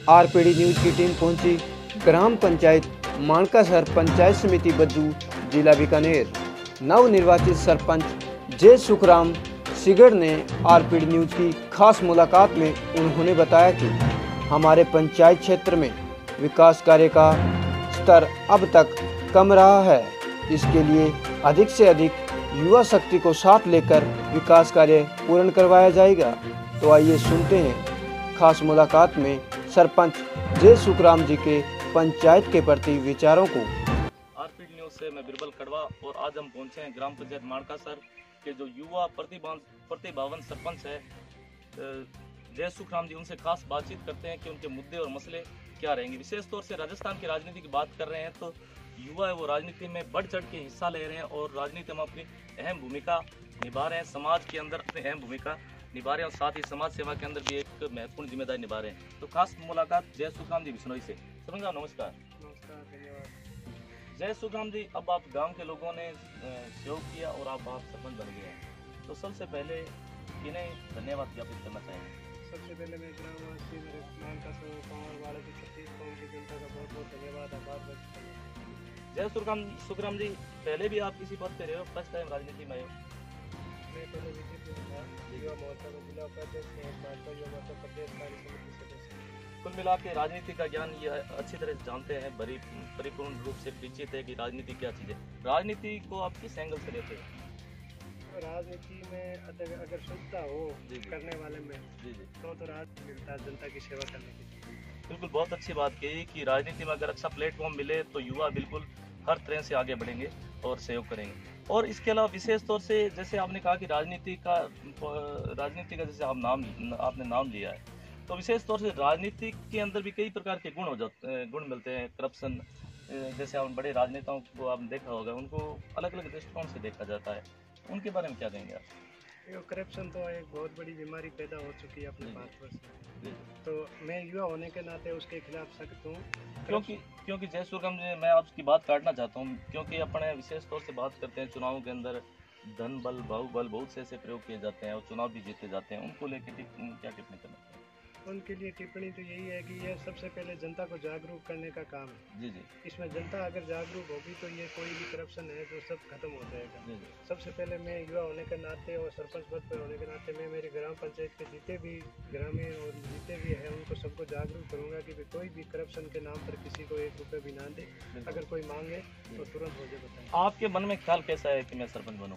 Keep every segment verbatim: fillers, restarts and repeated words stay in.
RPD news की team पहुंची ग्राम पंचायत माणकासर पंचायत समिति बज्जू, जिला बीकानेर। नवनिर्वाचित सरपंच जय सुखराम सिगड़ ने आरपीडी न्यूज की खास मुलाकात में उन्होंने बताया कि हमारे पंचायत क्षेत्र में विकास कार्य का स्तर अब तक कम रहा है। इसके लिए अधिक से अधिक युवा शक्ति को साथ लेकर विकास कार्य पूर्ण करवाया जाएगा। तो आइए सुनते हैं खास मुलाकात में सरपंच जय सुखराम जी के पंचायत के प्रति विचारों को। आरपीडी न्यूज से मैं बिरबल कड़वा और आज हम पहुंचे हैं ग्राम पंचायत माणकासर के जो युवा प्रतिभावान प्रतिभावान सरपंच है जय सुखराम जी। उनसे खास बातचीत करते हैं कि उनके मुद्दे और मसले क्या रहेंगे। विशेष तौर से राजस्थान की राजनीति की बात कर रहे हैं तो युवा है वो राजनीति में बढ़ चढ़ के हिस्सा ले रहे हैं और राजनीति में अपनी अहम भूमिका निभा रहे हैं। समाज के अंदर अपनी अहम भूमिका निभा रहे हैं और साथ ही समाज सेवा के अंदर भी एक महत्वपूर्ण जिम्मेदारी निभा रहे हैं। तो खास मुलाकात जय सुखराम जी बिश्नोई से। सरपंच साहब नमस्कार। नमस्कार, धन्यवाद। जय सुखराम जी, अब आप गांव के लोगों ने सहयोग किया और आप आप सरपंच बन गए हैं, तो सबसे पहले किन्हें धन्यवाद ज्ञापित करना चाहेंगे? सबसे पहले मैं ग्रामवासी मेरे माणकासर गाँव वाले की छत्तीस कौम की जनता का बहुत बहुत धन्यवाद आभार व्यक्त करना। जय सुखराम सुखराम जी, पहले भी आप किसी पद पे रहे हो, फर्स्ट टाइम राजनीति में आए हो? मैं पहले बीजेपी में था, युवा मोर्चा में जिला उपाध्यक्ष में, भाजपा युवा मोर्चा प्रदेश कार्य समिति सदस्य। कुल मिला के राजनीति का ज्ञान ये अच्छी तरह से जानते हैं, बड़ी परिपूर्ण रूप से परिचित है कि राजनीति क्या चीज़ है। राजनीति को आप किस एंगल से लेते हैं? राजनीति में अगर अगर शुद्धता हो जी जी। करने वाले में जी जी तो तो राज मिलता है जनता की सेवा करने के लिए। बिल्कुल, बहुत अच्छी बात कही कि राजनीति में अगर अच्छा प्लेटफॉर्म मिले तो युवा बिल्कुल हर तरह से आगे बढ़ेंगे और सहयोग करेंगे। और इसके अलावा विशेष तौर से जैसे आपने कहा कि राजनीति का राजनीति का जैसे आप नाम आपने नाम लिया है, तो विशेष तौर से राजनीति के अंदर भी कई प्रकार के गुण हो जाते गुण मिलते हैं। करप्शन, जैसे आप बड़े राजनेताओं को आपने देखा होगा, उनको अलग अलग दृष्टिकोण से देखा जाता है, उनके बारे में क्या कहेंगे आप? ये करप्शन तो एक बहुत बड़ी बीमारी पैदा हो चुकी है अपने भारतवर्ष में, तो मैं युवा होने के नाते उसके खिलाफ सख्त हूँ। क्योंकि क्योंकि जय सुखराम जी, मैं आपकी बात काटना चाहता हूँ क्योंकि अपने विशेष तौर से बात करते हैं चुनावों के अंदर धन बल बाहुबल बहुत से ऐसे प्रयोग किए जाते हैं और चुनाव भी जीते जाते हैं, उनको लेकर क्या टिप्पणी करना चाहिए? उनके लिए टिप्पणी तो यही है कि यह सबसे पहले जनता को जागरूक करने का काम है। जी जी इसमें जनता अगर जागरूक होगी तो ये कोई भी करप्शन है जो सब खत्म हो जाएगा। जी जी सबसे पहले मैं युवा होने के नाते और सरपंच पद पर होने के नाते मैं मेरी ग्राम पंचायत के जितने भी ग्रामीण और जितने भी हैं उनको सबको जागरूक करूंगा कि भी कोई भी करप्शन के नाम पर किसी को एक रुपये भी ना दे। अगर कोई मांगे तो तुरंत मुझे बताएं। आपके मन में ख्याल कैसा है कि मैं सरपंच बनूं?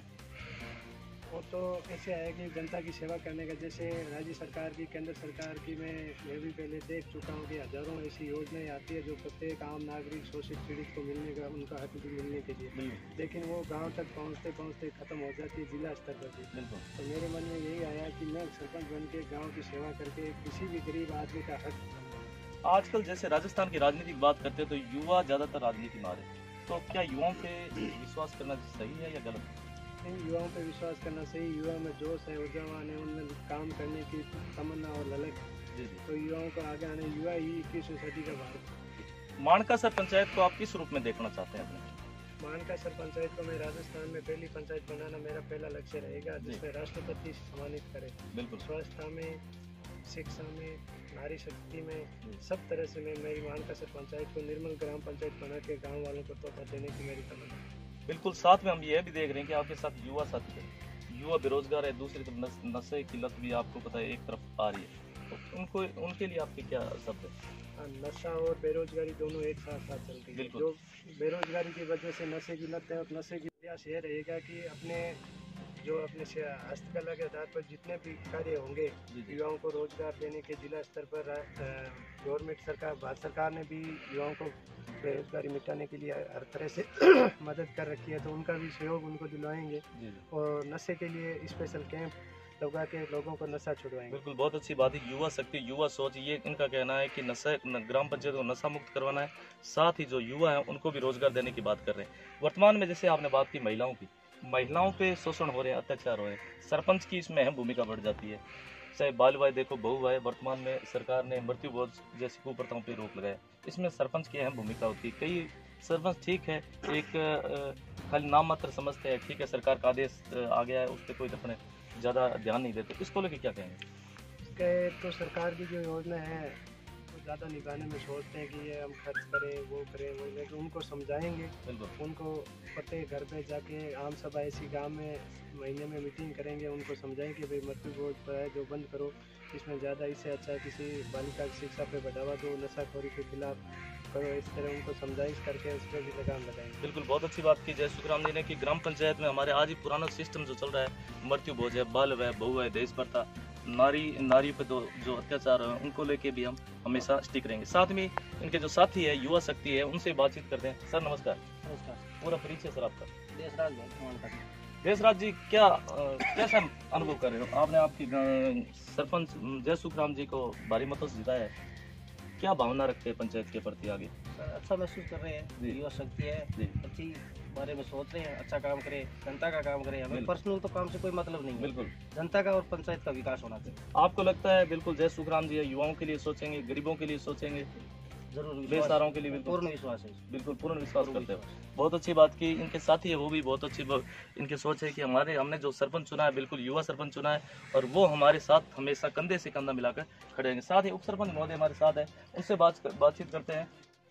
वो तो ऐसे है कि जनता की सेवा करने का, जैसे राज्य सरकार की केंद्र सरकार की मैं ये भी पहले देख चुका हूँ कि हजारों ऐसी योजनाएं आती है जो प्रत्येक आम नागरिक शोषित पीड़ित को मिलने का उनका हक भी मिलने के लिए, लेकिन वो गांव तक पहुंचते पहुंचते खत्म हो जाती है जिला स्तर पर भी। तो मेरे मन में यही आया कि मैं सरपंच बन के गाँव की सेवा करके किसी भी गरीब आदमी का हक। आजकल जैसे राजस्थान की राजनीति की बात करते हैं तो युवा ज़्यादातर राजनीति में आ रहे हैं, तो क्या युवाओं पे विश्वास करना सही है या गलत? इन युवाओं पर विश्वास करना सही। युवा में जोश है, ऊर्जावान है, उनमें काम करने की तमन्ना और ललक, तो युवाओं को आगे आने, युवा ही इक्कीसवीं सदी का भारत। माणकासर पंचायत को आप किस रूप में देखना चाहते हैं अपने? माणकासर पंचायत को मैं राजस्थान में पहली पंचायत बनाना मेरा पहला लक्ष्य रहेगा, जिसमें राष्ट्रपति सम्मानित करे। बिल्कुल, स्वास्थ्य में, शिक्षा में, नारी शक्ति में, सब तरह से मैं मेरी माणकासर पंचायत को निर्मल ग्राम पंचायत बना के गाँव वालों को तोहफा देने की मेरी तमन्ना। बिल्कुल, साथ में हम ये भी देख रहे हैं कि आपके साथ युवा साथी है, युवा बेरोजगार है, दूसरी तरफ नशे की लत भी आपको पता है एक तरफ आ रही है, तो उनको उनके लिए आपके क्या शब्द है? नशा और बेरोजगारी दोनों एक साथ साथ चलती है। जो बेरोजगारी की वजह से नशे की लत है, और नशे की प्रयास ये रहेगा कि अपने जो अपने हस्तकला के आधार पर जितने भी कार्य होंगे युवाओं को रोजगार देने के, जिला स्तर पर गवर्नमेंट सरकार भारत सरकार ने भी युवाओं को बेरोजगारी मिटाने के लिए हर तरह से मदद कर रखी है, तो उनका भी सहयोग उनको दिलवाएंगे और नशे के लिए स्पेशल कैंप लगा के लोगों को नशा छुड़वाएंगे। बिल्कुल, बहुत अच्छी बात है। युवा शक्ति, युवा सोच, ये इनका कहना है कि नशा ग्राम पंचायत को नशा मुक्त करवाना है, साथ ही जो युवा हैं उनको भी रोजगार देने की बात कर रहे हैं। वर्तमान में जैसे आपने बात की महिलाओं की, महिलाओं पे शोषण हो रहे हैं, अत्याचार हो रहे हैं, सरपंच की इसमें अहम भूमिका बढ़ जाती है। चाहे बाल विवाह देखो, बहु विवाह, वर्तमान में सरकार ने मृत्यु भोज जैसी कुप्रथाओं पर रोक लगाया, इसमें सरपंच की अहम भूमिका होती है। कई सरपंच ठीक है, एक खाली नाम मात्र समझते हैं, ठीक है सरकार का आदेश आ गया है, उस पर कोई अपने ज़्यादा ध्यान नहीं देते, इसको लेके क्या कहेंगे? इसके तो सरकार की जो योजना है ज़्यादा निभाने में सोचते हैं कि ये हम खर्च करें वो करें वो, लेकिन उनको समझाएंगे, उनको प्रत्येक घर पे जाके आम सभा ऐसी गांव में महीने में मीटिंग करेंगे, उनको समझाएंगे भाई मृत्यु भोज है जो बंद करो, इसमें ज़्यादा इससे अच्छा है किसी बालिका की शिक्षा पे बढ़ावा दो, नशाखोरी के खिलाफ करो, इस तरह उनको समझाइश करके उस पर भी लगाम लगाएंगे। बिल्कुल, बहुत अच्छी बात की जय सुखराम जी ने कि ग्राम पंचायत में हमारे आज ही पुराना सिस्टम जो चल रहा है, मृत्यु भोज है, बाल है, बहु है, देश प्रथा, नारी नारी पे जो जो अत्याचार है उनको लेके भी हम हमेशा स्टिक रहेंगे। साथ में इनके जो साथी है युवा शक्ति है उनसे बातचीत करते हैं। सर नमस्कार। नमस्कार। पूरा परिचय सर आपका। देशराज देशराज जी, क्या आ, कैसा अनुभव कर रहे हो आपने? आपकी आ, सरपंच जय सुखराम जी को भारी मतों से जिताया है, क्या भावना रखते हैं पंचायत के प्रति आगे? अच्छा महसूस कर रहे हैं, जी। युवा शक्ति है, जी। अच्छी बारे में सोच रहे हैं, अच्छा काम करें, जनता का काम करें, हमें पर्सनल तो काम से कोई मतलब नहीं है, बिल्कुल जनता का और पंचायत का विकास होना चाहिए। आपको लगता है बिल्कुल जय सुखराम जी युवाओं के लिए सोचेंगे, गरीबों के लिए सोचेंगे, जरूर बेसहाराओं के लिए? बिल्कुल पूर्ण विश्वास है, बिल्कुल पूर्ण विश्वास करते हो। बहुत अच्छी बात की। इनके साथी है वो भी बहुत अच्छी ब- इनकी सोच है कि हमारे हमने जो सरपंच चुना है बिल्कुल युवा सरपंच चुना है और वो हमारे साथ हमेशा कंधे से कंधा मिलाकर खड़े रहेंगे। साथ ही उप सरपंच महोदय हमारे साथ है, उनसे बात बातचीत करते हैं।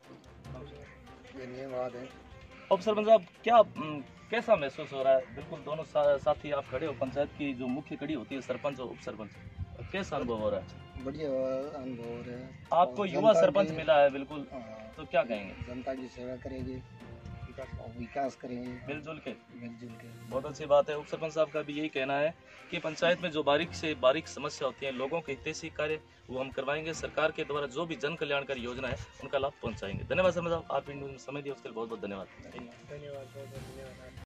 धन्यवाद है। उप सरपंच साहब, क्या म, कैसा महसूस हो रहा है? बिल्कुल दोनों सा, साथी आप खड़े हो, पंचायत की जो मुख्य कड़ी होती है सरपंच और उप सरपंच, कैसा अनुभव हो रहा है? बढ़िया अनुभव हो रहा है। आपको और युवा जनता सरपंच की- मिला है बिल्कुल, हाँ, तो क्या कहेंगे? जनता की सेवा करेंगे और विकास करेंगे मिलजुल के। मिलजुल के। बहुत अच्छी बात है। उप सरपंच साहब का भी यही कहना है कि पंचायत में जो बारीक से बारीक समस्या होती है, लोगों के हितैषी कार्य वो हम करवाएंगे, सरकार के द्वारा जो भी जन कल्याणकारी योजना है उनका लाभ पहुंचाएंगे। धन्यवाद सरपंच साहब, आप इन समय दिए उसके लिए बहुत बहुत धन्यवाद। धन्यवाद, बहुत बहुत धन्यवाद।